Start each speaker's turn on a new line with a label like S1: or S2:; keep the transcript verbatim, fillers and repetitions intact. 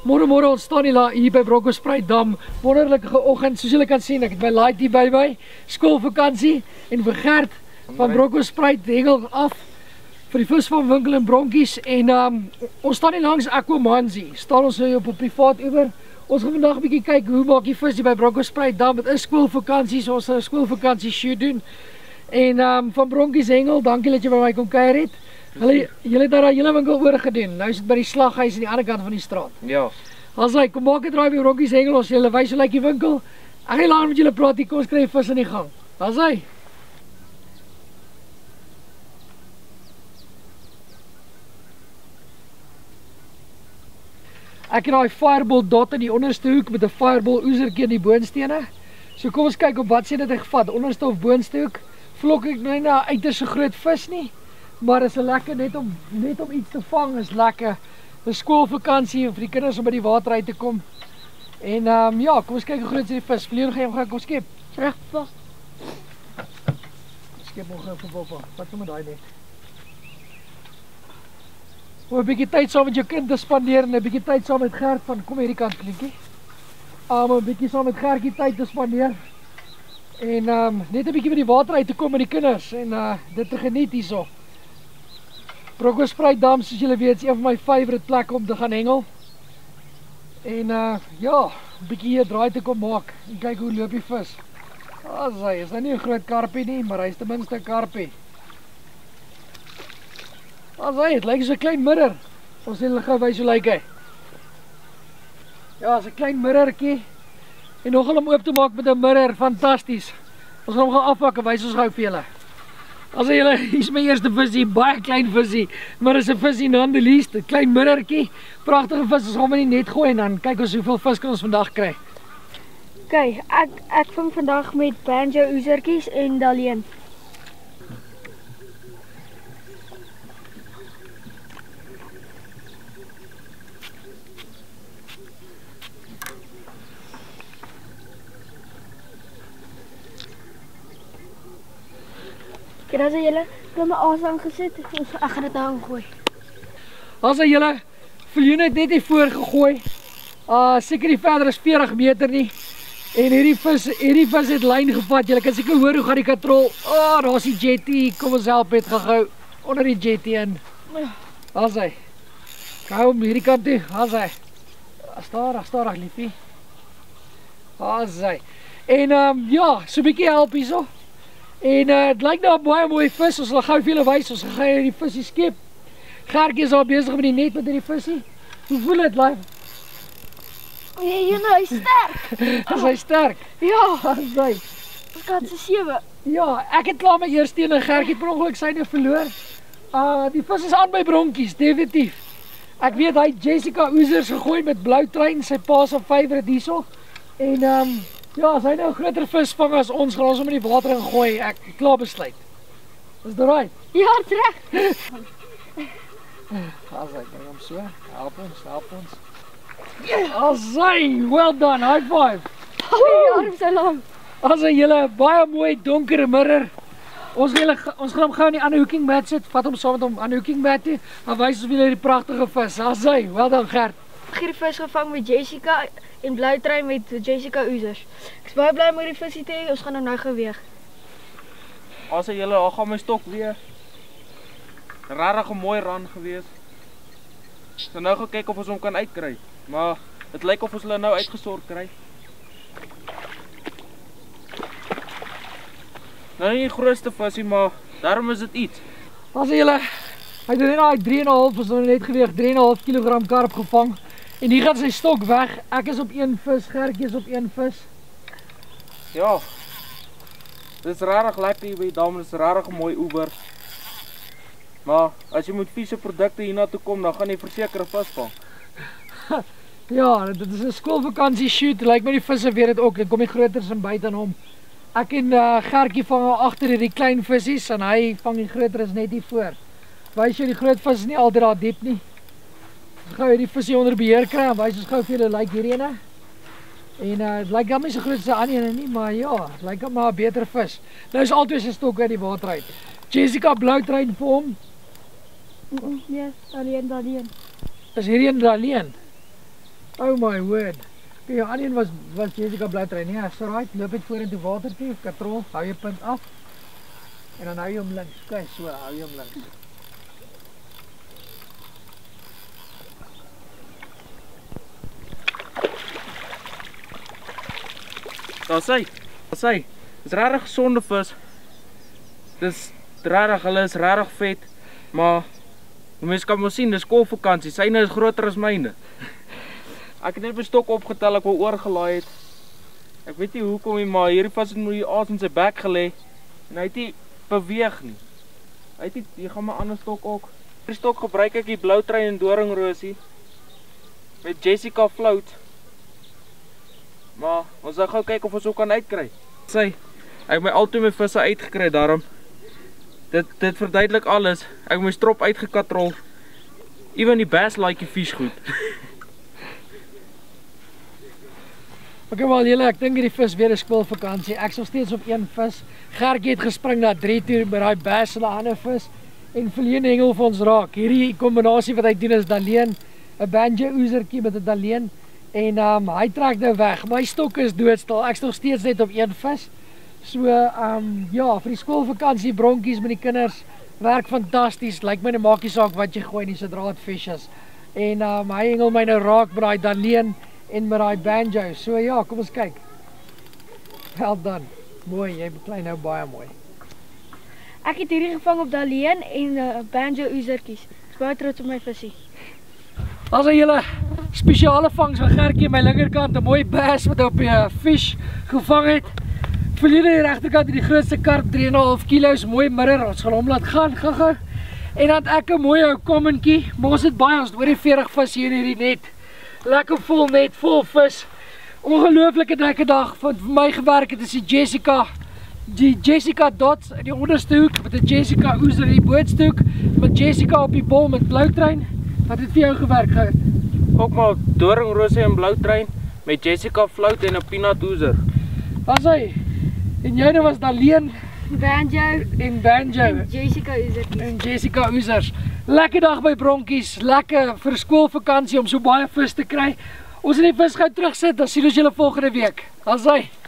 S1: Môre môre ons staan hier by Bronkhorstspruitdam. Wonderlike oggend, soos julle kan sien. Ek het my laait hier by my. Skoolvakansie en vir Gert van Bronkhorstspruit hengel af vir die visvangwinkel in Bronkies en um, ons staan hier langs Aquamanzi. Staan ons hier op 'n privaat oewer. Ons gaan vandag 'n bietjie kyk hoe maak die vis hier by Bronkhorstspruitdam. Dit is skoolvakansie, so ons gaan 'n skoolvakansie shoot doen. En um, van Bronkies hengel, dankie dat jy by my kom kuier het. Hulle julle het daar daai hele winkel oor gedoen. Nou is dit by die slaghuis aan die ander kant van die straat.
S2: Ja.
S1: As hy kom maak 'n draai by Bronkies hengel, ons julle wys hoe lyk die winkel. Ek gaan later met julle praat, hier kom ons kry vis in die gang. As hy Ek het daai fireball dot in die onderste hoek met 'n fireball oezertjie in die boonstene. So kom ons kyk op wat sê dit hy gevat, onderste of boonste hoek. Vlok ek nou nie na uiters so groot vis nie, maar is 'n lekker net om net om iets te vang is lekker. 'n Skoolvakansie en vir die kinders om by die water uit te kom. En ehm um, ja, kom ons kyk hoe groot is die vis. Verlede gaan jy hom gaan kom skep.
S3: Reg vas.
S1: Skep hom gou vir Papa. Wat moet daai net? Om 'n bietjie tyd saam met jou kind te spandeer en 'n bietjie tyd saam met Gert van kom hierdie kant klinkie. Om 'n bietjie saam met Gertjie tyd te spandeer. En um, net 'n bietjie by die water uit te kom met die kinders en uh, dit te geniet hierso. Bronkhorstspruitdam, soos julle weet, is een van my favourite plekke om te gaan hengel. En uh, ja, 'n bietjie hier draai te kom maak en kyk hoe loop die vis. As hy is nou nie 'n groot karpie nie, maar hy is ten minste 'n karpie. As hy, het lyk so 'n klein mirror. Ons sien hulle gou wys hoe lyk hy. Ja, is 'n klein mirrortjie. En nogal om oop te maak met 'n mirror, fantasties. Ons gaan hom gaan afpak en wys ons gou vir julle. As jy julle, hier is my eerste visie, baie klein visie, maar is 'n visie nonetheless, 'n klein mirrortjie. Pragtige vis, ons gaan hom in die net gooi en dan kyk ons hoeveel vis kan ons vandag kry.
S3: Kyk, ek ek vang vandag met banjo oezertjies en daleen. Kijk, as julle het my aas aangesit, ek gaan dit nou gooi.
S1: As jy julle, Viljoen het net hier voor gegooi. Uh, seker nie verder as veertig meter nie. En hierdie vis, hierdie vis het lyn gevat. Julle kan seker hoor hoe gaan die katrol. Oh, daar is die jetty. Kom ons help het gehou onder die jetty in. As hy. Hou hom hierdie kant toe. As hy. Stadig, stadig liefie. As hy. En um, ja, so 'n bietjie help hierso. En uh, het lyk nou 'n baie mooi vis. Ons sal gou vir julle wys. Ons gaan hierdie visie skep. Gertjie is al besig met die net met hierdie visie. Hoe voel dit, lief?
S3: Nee, jy nou, hy is sterk.
S1: Is hy sterk?
S3: Ja,
S1: As hy.
S3: ek het se sewe.
S1: Ja, ek het klaar my eerste een en Gertjie per ongeluk syne verloor. Uh, die vis is aan by Bronkies, definitief. Ek weet hy het Jessica oezers gegooi met blou trein, sy pa se favourite hierso. En um, ja, as hy nou 'n groter vis vang as ons, gaan ons hom in die water ingooi. Ek het klaar besluit. Is dit reg?
S3: Ja, reg.
S1: As hy, bring hom so. Help ons, help ons. As hy, well done, high five.
S3: Ja, arm so lank.
S1: As hy julle baie mooi donker mirror. Ons gaan ons gaan hom gou in die ander hooking mat sit. Vat hom saam met hom aan die hooking mat toe. Dan wys ons julle hierdie pragtige vis. As hy, well done Gert.
S3: Ek het die vis gevang met Jessica en blou trein met Jessica oezers. Ek is baie bly om hierdie visie te hê. Ons gaan hom nou geweeg.
S2: As jy julle, al gaan my stok weer. Regtig 'n mooi run gewees. Ek gaan nou gaan kyk of ons hom kan uitkry. Maar dit lyk of ons hulle nou uitgesort kry. Nou nie die grootste visie, maar daarom is dit iets.
S1: As julle, hy het net daai drie en 'n half, ons het net geweeg drie en 'n half kilogram karp gevang. En hier gaan sy stok weg. Ek is op een vis, Gertjie is op een vis.
S2: Ja. Dit is regtig lekker hier by die dam, dit is regtig 'n mooi oewer. Maar as jy met vieze produkte hiernatoe kom, dan gaan jy verseker 'n vis vang.
S1: Ja, dit is 'n skoolvakansie shoot. Lyk my die visse weet dit ook. Dan kom die groters in buite aan hom. Ek en uh, Gertjie vang al agter hierdie klein visies en hy vang die groteres net hier voor. Wys jy die groot vis is nie altyd daar diep nie. Ons gaan hierdie visie onder beheer kry en wys ons gou vir julle lyk hierdie ene. En uh, dit lyk dan nie so groot as die ander ene nie, maar ja, dit lyk dan maar 'n beter vis. Nou is altyd sy stok uit die water uit. Jessica blou trein vir hom.
S3: Nee, alleen, alleen.
S1: Is hierdie een alleen. Oh my word. Okay, jou ander een was, was Jessica Bloutrui. Nee, so right, loop het voor in die water toe, katrol, hou je punt af. En dan hou je hom links. Kijk, so, hou je hom links.
S2: Daar sê, daar sê, dis rarig gesonde vis. Dis rarig, hulle is rarig vet, maar die mens kan maar sien, dis skoolvakansie, syne is groter as myne. Ek het net my stok opgetel, ek wou oorgelaai het. Ek weet nie hoekom nie, maar hierdie vis het met die aas in sy bek gelê en hy het nie beweeg nie. Hy het nie, hier gaan my ander stok ook. Die stok gebruik ek die Bloutrui en doringroosie met Jessica float. Maar ons gaan gou kyk of ons ook kan uitkry. Sy, ek het my altyd my visse uitgekry daarom. Dit, dit verduidelik alles. Ek het my strop uitgekatrol. Even die bass like die vis goed.
S1: Ok, wel julle, ek dink die vis weer 'n skoolvakansie. Ek is nog steeds op een vis. Gertjie het gespring na drie toe by daai bass en 'n ander vis. En verleen hengel vir ons raak. Hierdie kombinasie wat hy doen is Daleen, 'n banjo oezertjie met 'n Daleen. En um, hy trek nou weg. My stok is doodstil. Ek is nog steeds net op een vis. So, um, ja, vir die skoolvakansie, bronkies met die kinders, werk fantasties. Lyk my nou maak nie saak wat jy gooi nie, sodra het vis is. En um, hy hengel my nou raak met daai Daleen en met daai banjo. So ja, kom ons kyk. Well done. Mooi, jy beklei nou baie mooi.
S3: Ek het hierdie gevang op Daleen en uh, banjo oezertjies. Ek is baie trots op my visie.
S1: As hy julle spesiale vangs van Gertjie aan my linkerkant, 'n mooi bass wat op 'n uh, fish gevang het. Verlede die regterkant het die grootste karp, drie en 'n half kilo's, mooi mirror. Ons gaan hom laat gaan gaga. En dan ek 'n mooi ou kommentjie. Maar ons het baie, ons het oor die veertig vis hier in hierdie net. Lekker vol net, vol vis. Ongelooflike lekker dag van vir my gewerk het is die Jessica. Die Jessica Dots in die onderste hoek met 'n Jessica Oezer in die bootste hoek met Jessica op die bol met Bloutrui. Wat het vir jou gewerk gehad?
S2: Ook maar doringroosie en Bloutrui met Jessica float en 'n peanut oezer.
S1: As hy. En joune was Daleen
S3: Banjo
S1: en banjo
S3: en Jessica oezertjies.
S1: en Jessica oezers. Lekker dag by bronkies, lekker vir skoolvakansie om so baie vis te kry. Ons het die vis gou terugsit, dan sien ons julle volgende week. As hy.